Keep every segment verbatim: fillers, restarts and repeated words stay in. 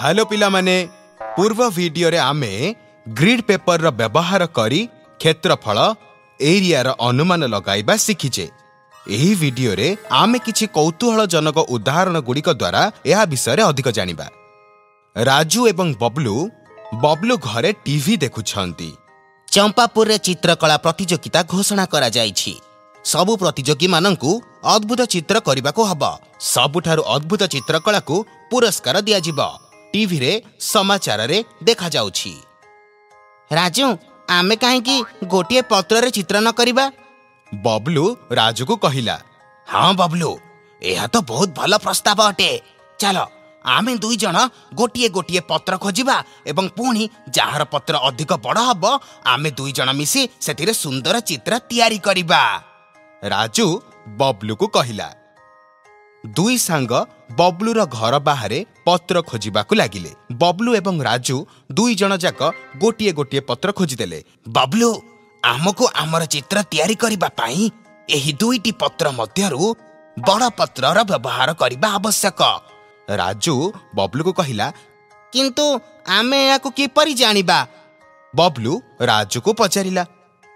Hello पिला माने पूर्व वीडियो रे आमे ग्रिड पेपर रो व्यवहार करी क्षेत्रफल एरिया रो अनुमान लगाइबा शिखिचे। एही वीडियो रे आमे किछि कौतूहलजनक उदाहरण गुड़िक द्वारा यह विषय अधिक जानिबा। राजू एवं बबलू बबलू घरे टीवी देखुछंती। चंपापुर रे चित्रकला प्रतियोगिता घोषणा करा जाइछि। सबु प्रतियोगी मानंकु अद्भुत चित्र करिबाको हबो। सबुठारु अद्भुत चित्रकला को पुरस्कार दिया जिवो। टीवी रे समाचार रे देखा जाउछि। राजू आमे काहे कि गोटिए पत्र रे चित्र न करिबा? बबलू राजू को कहिला। हाँ बबलू, यह तो बहुत भल प्रस्ताव अटे। चलो आमे दुई जण गोटिए गोटिए पत्र खोजिबा एवं पुणी जहार पत्र अधिक बड़ हबो आमे दुई जण मिसी सेतिरे सुंदर चित्र तैयारी करिबा। राजू बबलू को कहिला। दुई सांग बबलूर घर बाहरे पत्र खोजिबाकू लागिले। बबलू एवं राजू दुई जण जाक गोटिए गोटिए पत्र खोजिदेले। बबलू आमको आमर चित्र तैयारी करिबा पई एही दुईटी पत्र मध्यरु बड़ पत्रर व्यवहार करिबा आवश्यक। राजू बबलू को कहिला। किंतु आमे याकू किपरि जानिबा? बबलू राजू को पचारिला।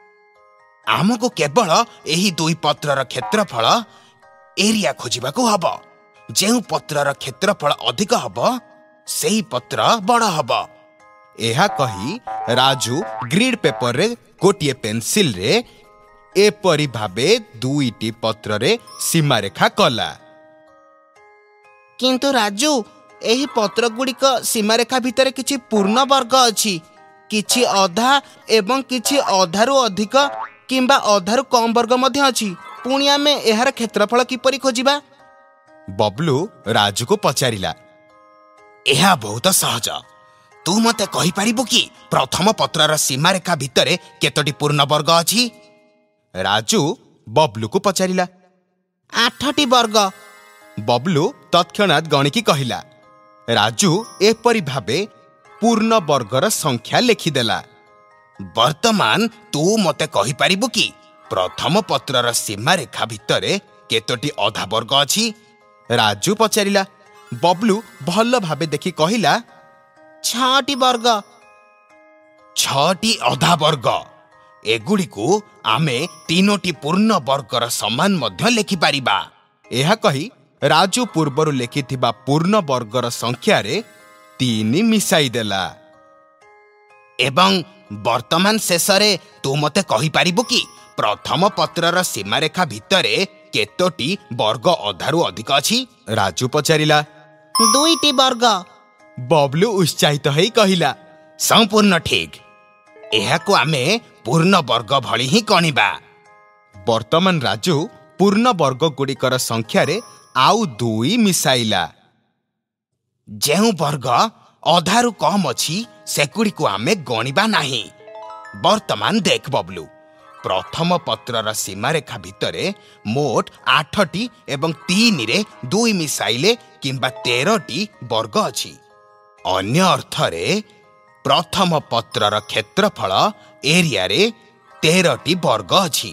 आमको केवल एही दुई पत्रर क्षेत्रफल एरिया खोजिबाकू हबो। जेउ पत्रर क्षेत्रफल अधिक हबो सेही पत्र बड़ हबो। एहा कही राजू ग्रिड पेपर रे गोटिए पेंसिल रे एपरि भाबे दुईटी पत्र रे सीमा रेखा कला। किंतु राजू एही पत्र गुड़िक सीमा रेखा भितर किछि पूर्ण वर्ग अछि, किछि अधा एवं किछि अधारु अधिक किंबा अधारु कम वर्ग मध्य अछि। पुणी आमे एहार क्षेत्रफल किपरि खोजिबा? बबलू राजू को पचारिला। एहा बहुत सहज। तू मते कहि परिबो कि प्रथम पत्रर सीमा रेखा भितरे केतोटी पूर्ण वर्ग अछि? राजू बबलू को पचारिला। आठटी वर्ग। बबलू तत्क्षणात गणिकी कहिला। राजू एपरि भाबे पूर्ण वर्गर संख्या लिखिदेला। वर्तमान तू मते कहि परिबो कि प्रथम पत्रर सीमा रेखा भितरे केतोटी अधा वर्ग अछि? राजू पचारिला। बबलू भल भाबे देखि कहिला। छटी वर्ग। छटी अधा वर्ग। एगुड़ी को आमे तीनोटी पूर्ण वर्गर समान मध्य लिखि पारिबा। एहा कही राजू पूर्वरु लिखिथिबा पूर्ण वर्गर संख्या रे तीन मिसाई देला। एवं वर्तमान शेषरे तू मते कहि पारिबो कि प्रथम पत्रर सीमा रेखा भितरे केतोटी वर्ग अधारु अधिक अछि? राजू पचारिला। दुईटी वर्ग। बबलू उत्साहित होई कहिला। संपूर्ण ठीक। एहाको आमे पूर्ण वर्ग भली ही कणिबा। वर्तमान राजू पूर्ण वर्ग गुड़िकर संख्या रे आउ दुई मिसाइला। जेउ वर्ग अधारु कम अछि सेकुड़ी को आमे गणिबा नाही। वर्तमान देख बबलू, प्रथम पत्रर सीमा रेखा भितरे मोट आठटी एवं तीन रे दुई मिसाइले किंबा तेरटी वर्ग अछि। अन्य अर्थरे प्रथम पत्रर क्षेत्रफल एरिया रे तेरटी वर्ग अछि।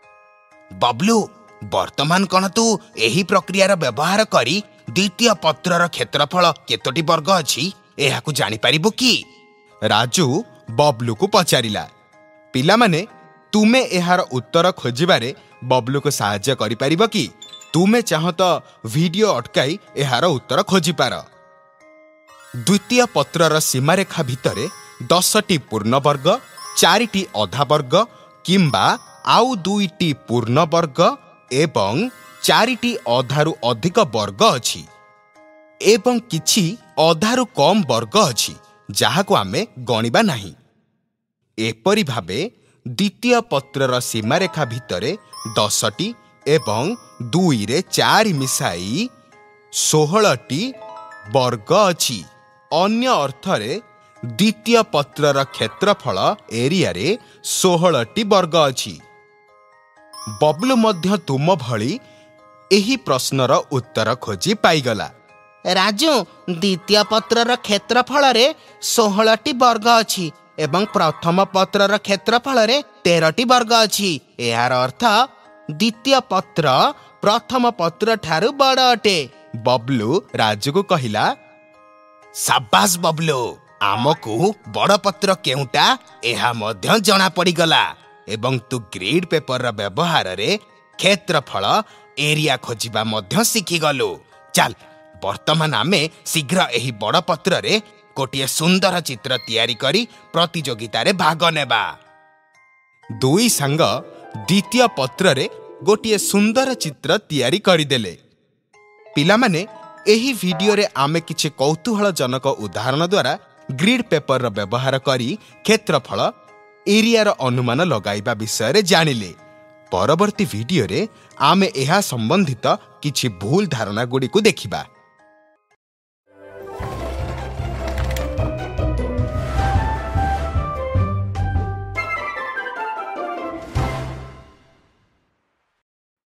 बबलू वर्तमान कण तू एही प्रक्रियार व्यवहार करी द्वितीय पत्रर क्षेत्रफल केतोटी वर्ग अछि एहाकू जानि पारिबो कि? राजू बबलू को पचारिला। पिला माने तुमे एहार उत्तर खोजिबारे बबलू को सहायता करि पारिबो कि? तुमे चाहो तो वीडियो अटकाई एहार उत्तर खोजि पार। द्वितीय पत्रर सीमा रेखा भितरे दसटी पूर्ण वर्ग, चारिटी अधा वर्ग किंबा आउ दुईटी पूर्ण वर्ग एवं चारिटी अधारु अधिक वर्ग अछि एवं किछि अधारु कम वर्ग अछि जाहाको आमे गणिबा नाही। एपरि भाबे द्वितीय पत्रर सीमा रेखा भितरे दसटी एवं दुई रे चार मिसाई सोहलटी वर्ग अछि। अन्य अर्थरे द्वितीय पत्रर क्षेत्रफल एरिया रे सोहलटी वर्ग अछि। बबलू मध्य तुम भली एही प्रश्नर उत्तर खोजी पाइगला। राजू द्वितीय पत्रर क्षेत्रफल रे सोहलटी वर्ग अछि एवं प्रथम पत्रर क्षेत्रफल रे तेरटी वर्ग अछि। एहार अर्थ द्वितीय पत्र प्रथम पत्र ठारू बड़ अटे। बबलू राजू को कहिला। ସାବାସ୍ ବବଲୁ, ଆମକୁ ବଡ଼ ପତ୍ର କେଉଁଟା ଏହା ମଧ୍ୟ ଜଣା ପଡ଼ିଗଲା ଏବଂ ତୁ ଗ୍ରିଡ୍ ପେପରର ବ୍ୟବହାରରେ କ୍ଷେତ୍ରଫଳ ଏରିଆ ଖୋଜିବା ମଧ୍ୟ ଶିଖିଗଲୁ। ଚାଲ ବର୍ତ୍ତମାନ ଆମେ ଶୀଘ୍ର ଏହି ବଡ଼ ପତ୍ରରେ ଗୋଟିଏ ସୁନ୍ଦର ଚିତ୍ର ତିଆରି କରି ପ୍ରତିଯୋଗିତାରେ ଭାଗ ନେବା। ଦୁଇ ସାଙ୍ଗ ଦ୍ୱିତୀୟ ପତ୍ରରେ ଗୋଟିଏ ସୁନ୍ଦର ଚିତ୍ର ତିଆରି କରିଦେଲେ। ପିଲାମାନେ, ଏହି ଭିଡିଓରେ ଆମେ କିଛି କୌତୁହଳଜନକ ଉଦାହରଣ ଦ୍ୱାରା ଗ୍ରିଡ୍ ପେପରର ବ୍ୟବହାର କରି କ୍ଷେତ୍ରଫଳ ଏରିଆର ଅନୁମାନ ଲଗାଇବା ବିଷୟରେ ଜାଣିଲେ। ପରବର୍ତ୍ତୀ ଭିଡିଓରେ ଆମେ ଏହା ସମ୍ବନ୍ଧିତ କିଛି ଭୁଲ ଧାରଣାଗୁଡ଼ିକୁ ଦେଖିବା।